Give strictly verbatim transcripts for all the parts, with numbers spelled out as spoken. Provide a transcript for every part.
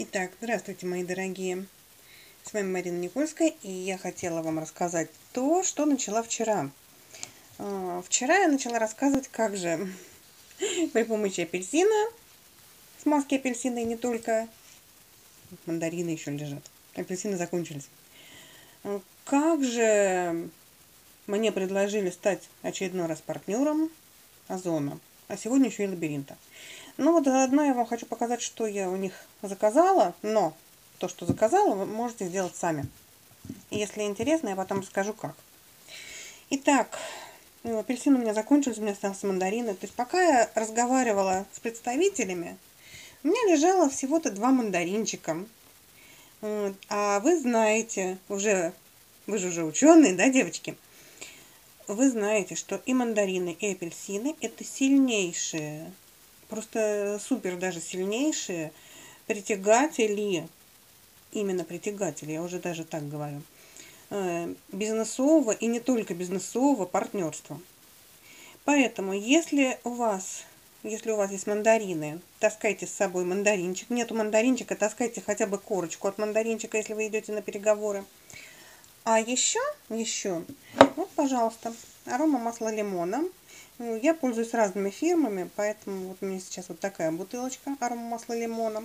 Итак, здравствуйте, мои дорогие. С вами Марина Никольская, и я хотела вам рассказать то, что начала вчера. Вчера я начала рассказывать, как же при помощи апельсина, смазки апельсина и не только, мандарины еще лежат, апельсины закончились. Как же мне предложили стать очередной раз партнером Озона, а сегодня еще и Лабиринта. Ну вот заодно я вам хочу показать, что я у них заказала, но то, что заказала, вы можете сделать сами. И если интересно, я потом расскажу как. Итак, апельсин у меня закончился, у меня остался мандарины. То есть пока я разговаривала с представителями, у меня лежало всего-то два мандаринчика. А вы знаете, уже, вы же уже ученые, да, девочки? Вы знаете, что и мандарины, и апельсины это сильнейшие, просто супер даже сильнейшие притягатели, именно притягатели, я уже даже так говорю, бизнесового и не только бизнесового партнерства. Поэтому, если у вас, если у вас есть мандарины, таскайте с собой мандаринчик. Нету мандаринчика, таскайте хотя бы корочку от мандаринчика, если вы идете на переговоры. А еще, еще, вот, пожалуйста, арома масла лимона. Я пользуюсь разными фирмами, поэтому вот у меня сейчас вот такая бутылочка арома масла лимона.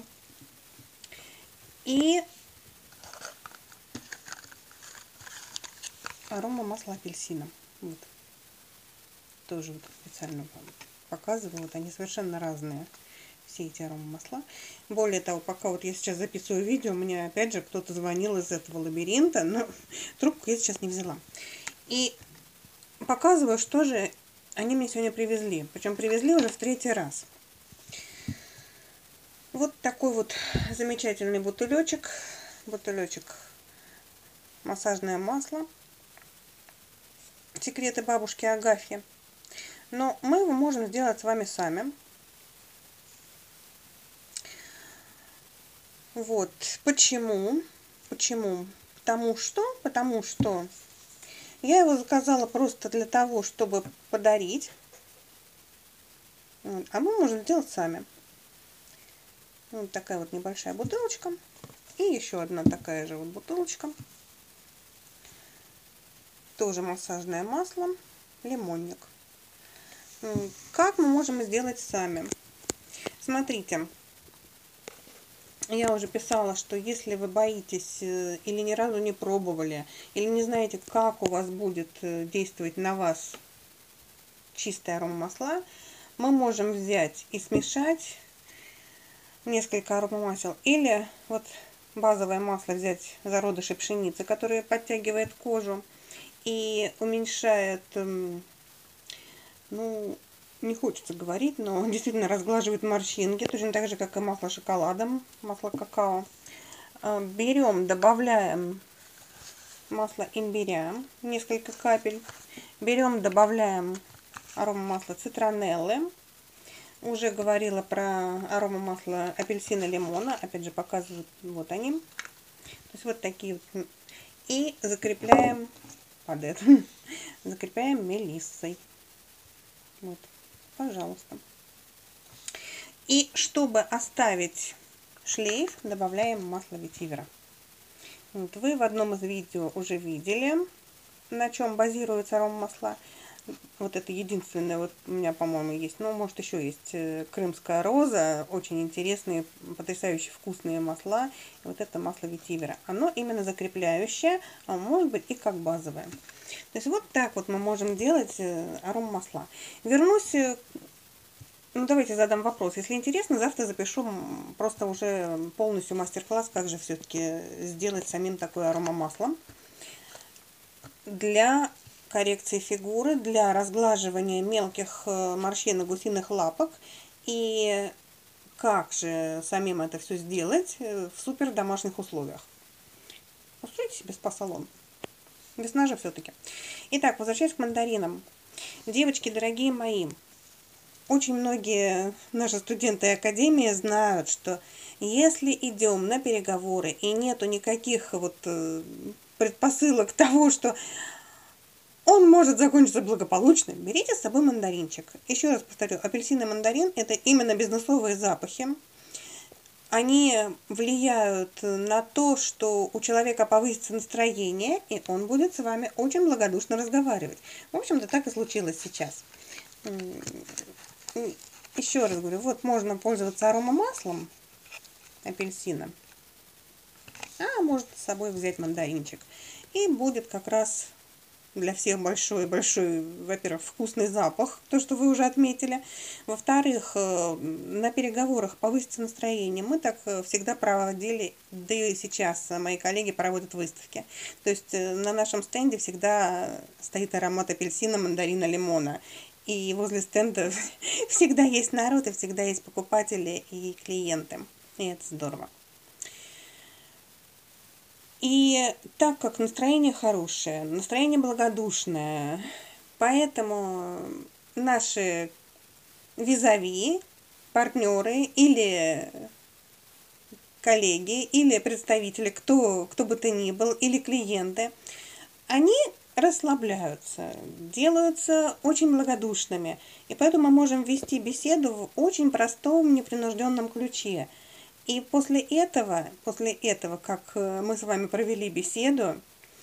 И арома масла апельсина. Вот. Тоже вот специально вам показываю. Вот они совершенно разные, все эти арома масла. Более того, пока вот я сейчас записываю видео, мне опять же кто-то звонил из этого Лабиринта, но трубку я сейчас не взяла. И показываю, что же они мне сегодня привезли. Причем привезли уже в третий раз. Вот такой вот замечательный бутылечек. Бутылечек массажное масло. Секреты бабушки Агафьи. Но мы его можем сделать с вами сами. Вот. Почему? Почему? Потому что, потому что я его заказала просто для того, чтобы подарить. Вот. А мы можем сделать сами. Вот такая вот небольшая бутылочка. И еще одна такая же вот бутылочка. Тоже массажное масло. Лимонник. Как мы можем сделать сами? Смотрите. Я уже писала, что если вы боитесь или ни разу не пробовали, или не знаете, как у вас будет действовать на вас чистые аромамасла, мы можем взять и смешать несколько аромамасел. Или вот базовое масло взять зародыши пшеницы, которое подтягивает кожу и уменьшает, ну, не хочется говорить, но действительно разглаживает морщинки, точно так же, как и масло шоколадом, масло какао. Берем, добавляем масло имбиря, несколько капель. Берем, добавляем аромамасло цитронеллы. Уже говорила про аромамасло апельсина лимона, опять же показываю, вот они. То есть вот такие вот. И закрепляем под это, закрепляем мелиссой. Вот, пожалуйста. И чтобы оставить шлейф, добавляем масло ветивера. Вот, вы в одном из видео уже видели, на чем базируются аромамасла. Вот это единственное, вот у меня, по-моему, есть. Ну, может, еще есть крымская роза. Очень интересные, потрясающе вкусные масла. И вот это масло ветивера. Оно именно закрепляющее, а может быть и как базовое. То есть вот так вот мы можем делать аромамасла. Вернусь, ну давайте задам вопрос. Если интересно, завтра запишу просто уже полностью мастер-класс, как же все-таки сделать самим такое аромамасло. Для коррекции фигуры, для разглаживания мелких морщинок гусиных лапок. И как же самим это все сделать в супер домашних условиях. Устройте себе спа-салон. Весна же все-таки. Итак, возвращаясь к мандаринам. Девочки, дорогие мои, очень многие наши студенты академии знают, что если идем на переговоры и нету никаких вот предпосылок того, что он может закончиться благополучно, берите с собой мандаринчик. Еще раз повторю, апельсин и мандарин это именно бизнесовые запахи. они влияют на то, что у человека повысится настроение, и он будет с вами очень благодушно разговаривать. В общем-то, так и случилось сейчас. Еще раз говорю, вот можно пользоваться аромамаслом апельсина, а может с собой взять мандаринчик. И будет как раз для всех большой-большой, во-первых, вкусный запах, то, что вы уже отметили. Во-вторых, на переговорах повысится настроение. Мы так всегда проводили, да и сейчас мои коллеги проводят выставки. То есть на нашем стенде всегда стоит аромат апельсина, мандарина, лимона. И возле стенда всегда есть народ, и всегда есть покупатели и клиенты. И это здорово. И так как настроение хорошее, настроение благодушное, поэтому наши визави, партнеры или коллеги, или представители, кто, кто бы то ни был, или клиенты, они расслабляются, делаются очень благодушными. И поэтому мы можем вести беседу в очень простом, непринужденном ключе. И после этого, после этого, как мы с вами провели беседу,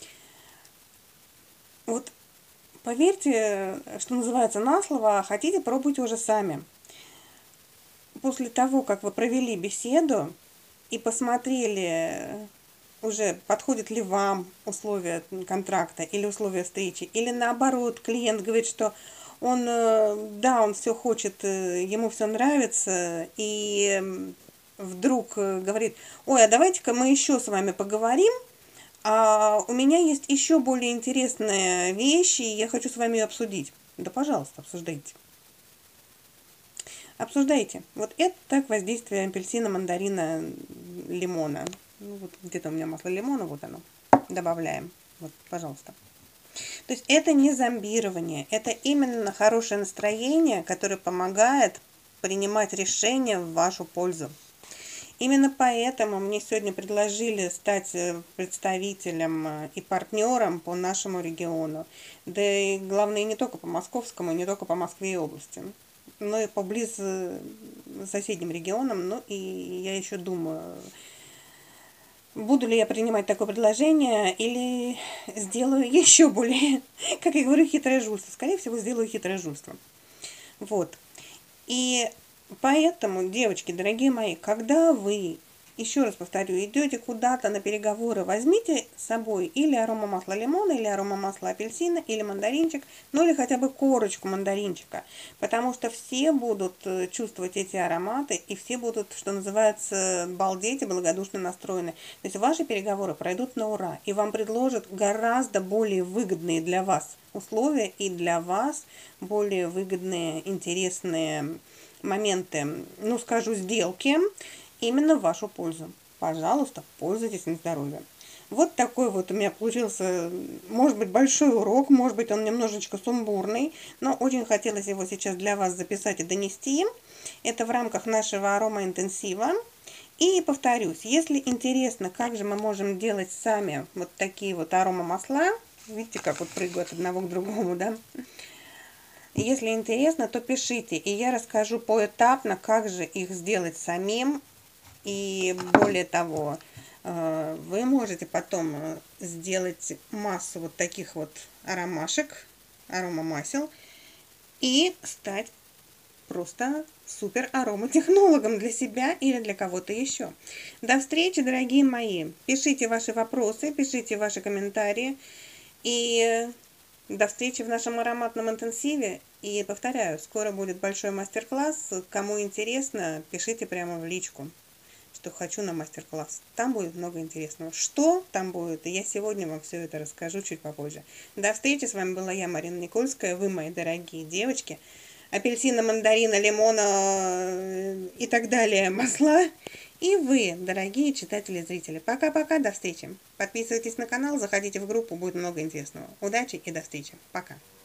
вот поверьте, что называется, на слово, а хотите, пробуйте уже сами. После того, как вы провели беседу и посмотрели, уже подходит ли вам условия контракта или условия встречи, или наоборот, клиент говорит, что он, да, он все хочет, ему все нравится, и вдруг говорит: ой, а давайте-ка мы еще с вами поговорим, а у меня есть еще более интересные вещи, и я хочу с вами обсудить. Да, пожалуйста, обсуждайте. Обсуждайте. Вот это так воздействие апельсина, мандарина, лимона. Ну, вот где-то у меня масло лимона, вот оно. Добавляем. Вот, пожалуйста. То есть это не зомбирование, это именно хорошее настроение, которое помогает принимать решения в вашу пользу. Именно поэтому мне сегодня предложили стать представителем и партнером по нашему региону. Да и главное, не только по Московскому, не только по Москве и области, но и по близ соседним регионам. Ну и я еще думаю, буду ли я принимать такое предложение или сделаю еще более, как я говорю, хитрое жульство. Скорее всего, сделаю хитрое жульство. Вот. И поэтому, девочки, дорогие мои, когда вы, еще раз повторю, идете куда-то на переговоры, возьмите с собой или аромамасло лимона, или аромамасло апельсина, или мандаринчик, ну или хотя бы корочку мандаринчика, потому что все будут чувствовать эти ароматы, и все будут, что называется, балдеть и благодушно настроены. То есть ваши переговоры пройдут на ура, и вам предложат гораздо более выгодные для вас условия, и для вас более выгодные, интересные моменты, ну скажу, сделки именно в вашу пользу. Пожалуйста, пользуйтесь на здоровье. Вот такой вот у меня получился, может быть, большой урок, может быть, он немножечко сумбурный, но очень хотелось его сейчас для вас записать и донести. Это в рамках нашего аромаинтенсива. И повторюсь, если интересно, как же мы можем делать сами вот такие вот аромамасла, видите, как вот прыгают от одного к другому, да? Если интересно, то пишите, и я расскажу поэтапно, как же их сделать самим. И более того, вы можете потом сделать массу вот таких вот аромашек, аромамасел, и стать просто супер ароматехнологом для себя или для кого-то еще. До встречи, дорогие мои. Пишите ваши вопросы, пишите ваши комментарии. И до встречи в нашем ароматном интенсиве. И повторяю, скоро будет большой мастер-класс. Кому интересно, пишите прямо в личку, что хочу на мастер-класс. Там будет много интересного. Что там будет, и я сегодня вам все это расскажу чуть попозже. До встречи. С вами была я, Марина Никольская. Вы, мои дорогие девочки. Апельсина, мандарина, лимона и так далее масла. И вы, дорогие читатели и зрители. Пока-пока, до встречи. Подписывайтесь на канал, заходите в группу, будет много интересного. Удачи и до встречи. Пока.